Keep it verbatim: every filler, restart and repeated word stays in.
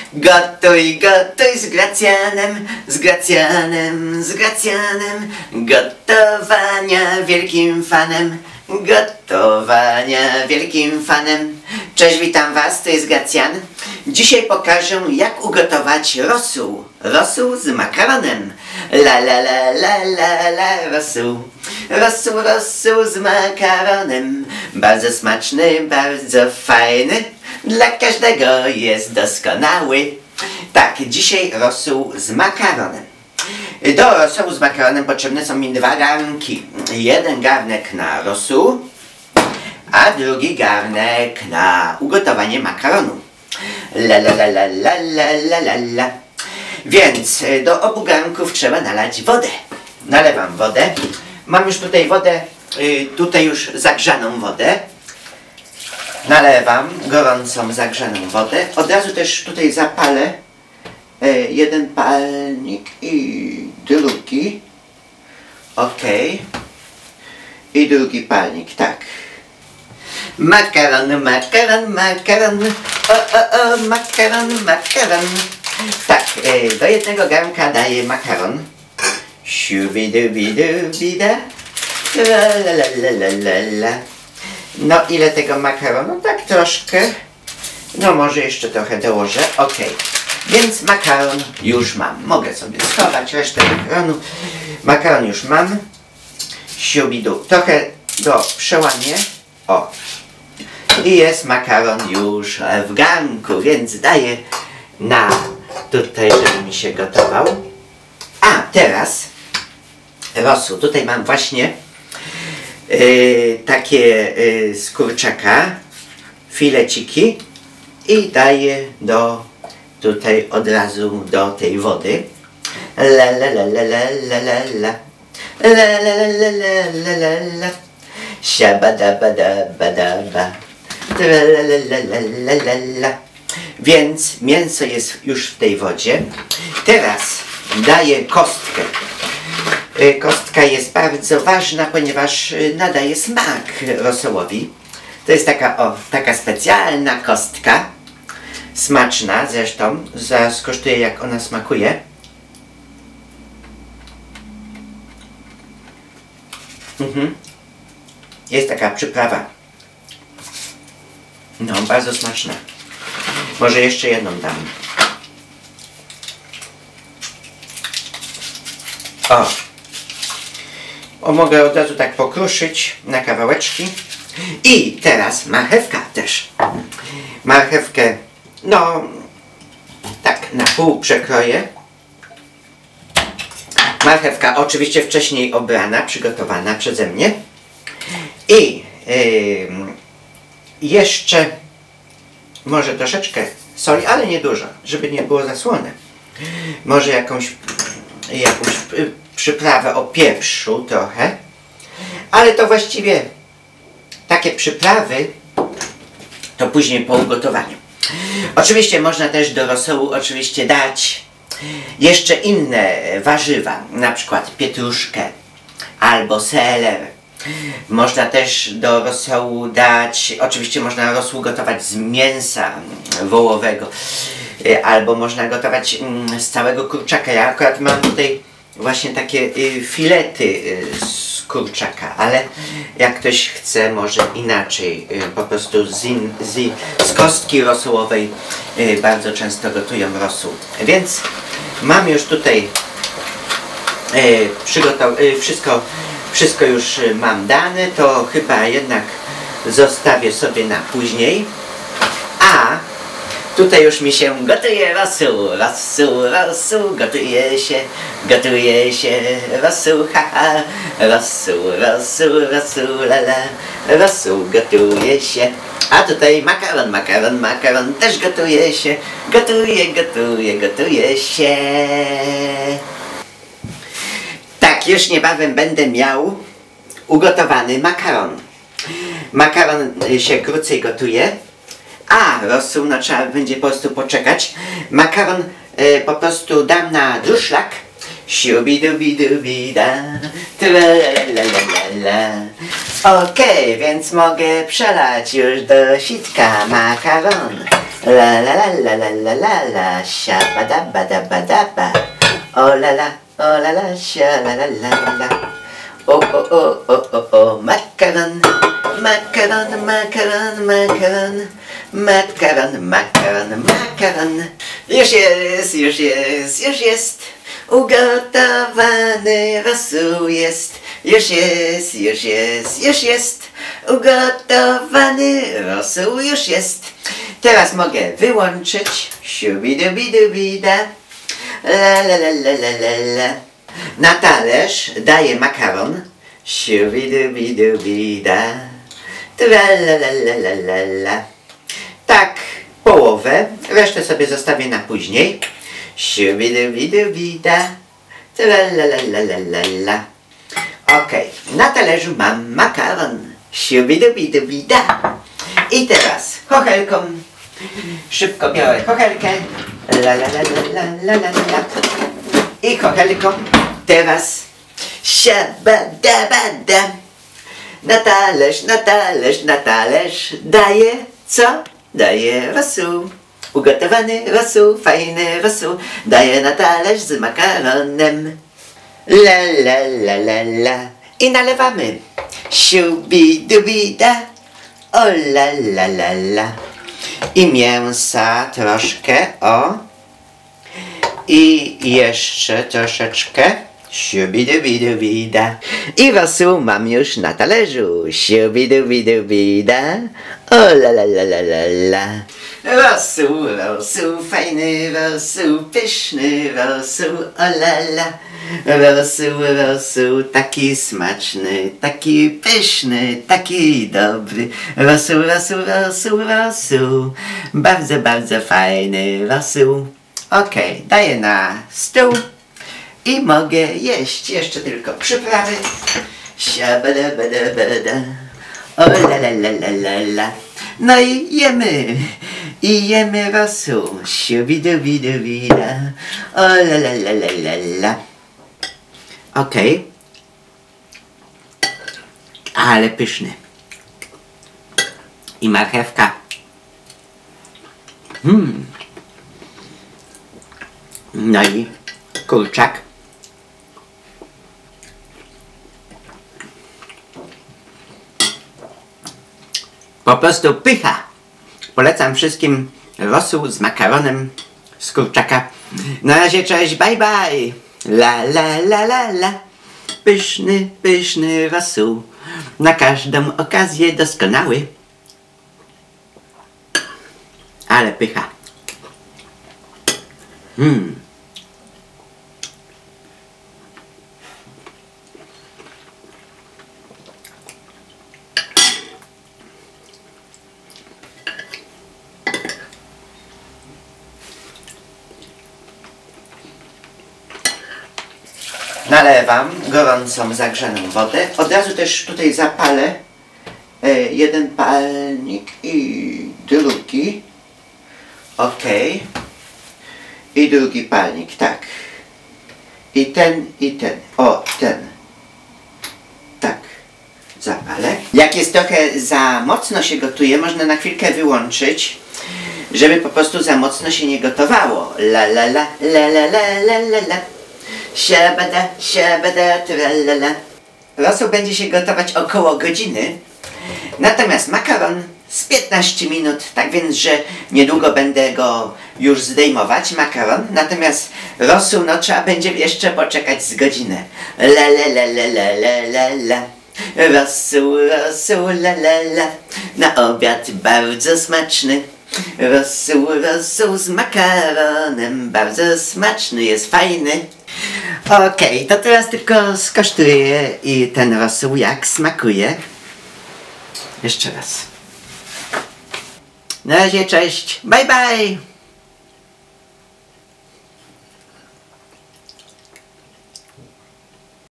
Gotuj, gotuj z Gracjanem, z Gracjanem, z Gracjanem. Gotowania wielkim fanem, gotowania wielkim fanem. Cześć, witam was, to jest Gracjan. Dzisiaj pokażę, jak ugotować rosół. Rosół z makaronem. La la la la la la rosół. Rosół, rosół z makaronem. Bardzo smaczny, bardzo fajny. Dla każdego jest doskonały. Tak, dzisiaj rosół z makaronem. Do rosołu z makaronem potrzebne są mi dwa garnki. Jeden garnek na rosół, a drugi garnek na ugotowanie makaronu. La la la la la la la la la. Więc do obu garnków trzeba nalać wodę. Nalewam wodę. Mam już tutaj wodę, tutaj już zagrzaną wodę. Nalewam gorącą, zagrzaną wodę. Od razu też tutaj zapalę jeden palnik i drugi. Ok. I drugi palnik, tak. Makaron, makaron, makaron. O, o, o, makaron, makaron. Tak, do jednego garnka daję makaron. Siubidubidubiда. La la la la la la la. No ile tego makaronu? Tak troszkę. No może jeszcze trochę dołożę. Ok. Więc makaron już mam. Mogę sobie schować resztę makaronu. Makaron już mam. Siubidu. Trochę do przełamię. O. I jest makaron już w garnku, więc daję na tutaj, żeby mi się gotował. A teraz rosół. Tutaj mam właśnie Yy, takie yy, z kurczaka fileciki i daję do tutaj od razu do tej wody. La la la la la la la la la la la la la la la siabadabadabadaba la la la la la la la. Więc mięso jest już w tej wodzie. Teraz daję kostkę. Kostka jest bardzo ważna, ponieważ nadaje smak rosołowi. To jest taka, o, taka specjalna kostka. Smaczna zresztą. Zaraz skosztuję, jak ona smakuje. Mhm. Jest taka przyprawa. No, bardzo smaczna. Może jeszcze jedną dam. O! O, mogę od razu tak pokruszyć na kawałeczki. I teraz marchewka też. Marchewkę, no, tak na pół przekroję. Marchewka oczywiście wcześniej obrana, przygotowana przeze mnie. I yy, jeszcze może troszeczkę soli, ale nie dużo, żeby nie było zasłone. Może jakąś, jakąś przyprawę o pieprzu trochę, ale to właściwie takie przyprawy to później po ugotowaniu. Oczywiście można też do rosołu oczywiście dać jeszcze inne warzywa, na przykład pietruszkę albo seler. Można też do rosołu dać, oczywiście można rosół gotować z mięsa wołowego, albo można gotować z całego kurczaka. Ja akurat mam tutaj właśnie takie y, filety y, z kurczaka, ale jak ktoś chce, może inaczej, y, po prostu z, in, z, z kostki rosołowej y, bardzo często gotują rosół. Więc mam już tutaj y, przygotow y, wszystko, wszystko już mam dane, to chyba jednak zostawię sobie na później. A tutaj już mi się gotuje rosół, rosół, rosół, gotuje się, gotuje się rosół, haha, rosół, rosół, rosół, lala, rosół gotuje się. A tutaj makaron, makaron, makaron też gotuje się, gotuje, gotuje, gotuje się. Tak, już niebawem będę miał ugotowany makaron. Makaron się krócej gotuje. A rosół, no trzeba będzie po prostu poczekać. Makaron y, po prostu dam na druszlak. Siubidubidubida, tralalala. Okej, okay, więc mogę przelać już do sitka makaron. La la la la la la la la, sia bada bada bada ba. O la la, o la la, sia la la la la. O o o o o o, makaron, makaron, makaron, makaron, makaron, makaron, makaron. Już jest, już jest, już jest. Ugotowany rosół jest. Już jest, już jest, już jest. Ugotowany rosół już jest. Teraz mogę wyłączyć. Siubidubidubida. La la la la la la la. Na talerz daję makaron. Siubidubidubida. Tra la la la la la la. Tak, połowę. Resztę sobie zostawię na później. Siubidubidubida. Tra la la la la la la. Okej, okay. Na talerzu mam makaron. Siubidubidubida. I teraz chochelką. Szybko biorę chochelkę. La la la la la la la. I chochelką teraz siabadabada. Na talerz, na talerz, na talerz daję co? Daję rosół. Ugotowany rosół, fajny rosół. Daję na talerz z makaronem. La la la la la. I nalewamy. Siubidubida. O la la la la. I mięsa troszkę, o. I jeszcze troszeczkę. Siubidubidubida. I rosół mam już na talerzu. Siubidubidubida. O la la la la la la. Rosół, rosół, fajny rosół, pyszny rosół, o la la. Rosół, rosół, taki smaczny, taki pyszny, taki dobry. Rosół, rosół, rosół, rosół. Bardzo, bardzo fajny rosół. Okej, okay, daję na stół i mogę jeść. Jeszcze tylko przyprawy. Siabadabadabada. O la la la la la la. No i jemy. I jemy rosół. Siubidubidubida. O la la la la la la. Okej. Okay. Ale pyszny. I marchewka. Hmm. No i kurczak. Po prostu pycha. Polecam wszystkim rosół z makaronem z kurczaka. Na razie, cześć, bye bye. La la la la la. Pyszny, pyszny rosół. Na każdą okazję doskonały. Ale pycha. Hmm. Nalewam gorącą, zagrzaną wodę. Od razu też tutaj zapalę e, jeden palnik i drugi. Ok. I drugi palnik, tak. I ten, i ten. O, ten. Tak. Zapalę. Jak jest trochę za mocno się gotuje, można na chwilkę wyłączyć, żeby po prostu za mocno się nie gotowało. La la la, la la la la la la. Siabada, siabada, tralala. Rosół będzie się gotować około godziny. Natomiast makaron z piętnaście minut, tak więc, że niedługo będę go już zdejmować, makaron. Natomiast rosół, no trzeba będzie jeszcze poczekać z godzinę. La la la la la la la la. Rosół, rosół, la la la. Na obiad bardzo smaczny. Rosół, rosół z makaronem, bardzo smaczny, jest fajny. Okej, okay, to teraz tylko skosztuję i ten rosół jak smakuje. Jeszcze raz. Na razie, cześć, bye bye!